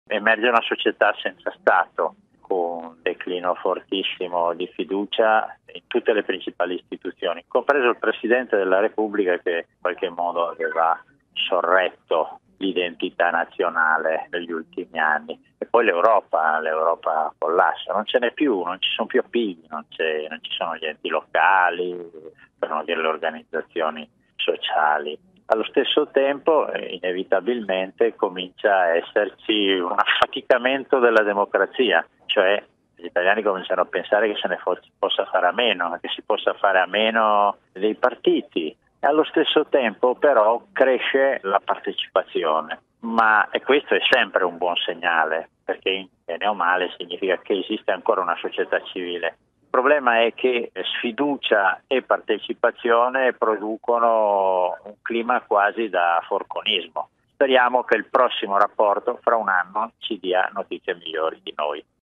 Emerge una società senza Stato, con un declino fortissimo di fiducia in tutte le principali istituzioni, compreso il Presidente della Repubblica, che in qualche modo aveva sorretto l'identità nazionale negli ultimi anni. E poi l'Europa collassa, non ce n'è più, non ci sono più appigli, non ci sono gli enti locali, per non dire le organizzazioni sociali. Allo stesso tempo, inevitabilmente, comincia a esserci un affaticamento della democrazia, cioè gli italiani cominciano a pensare che se ne possa fare a meno, che si possa fare a meno dei partiti. E allo stesso tempo, però, cresce la partecipazione. E questo è sempre un buon segnale, perché bene o male significa che esiste ancora una società civile. Il problema è che sfiducia e partecipazione producono un clima quasi da forconismo. Speriamo che il prossimo rapporto, fra un anno, ci dia notizie migliori di noi.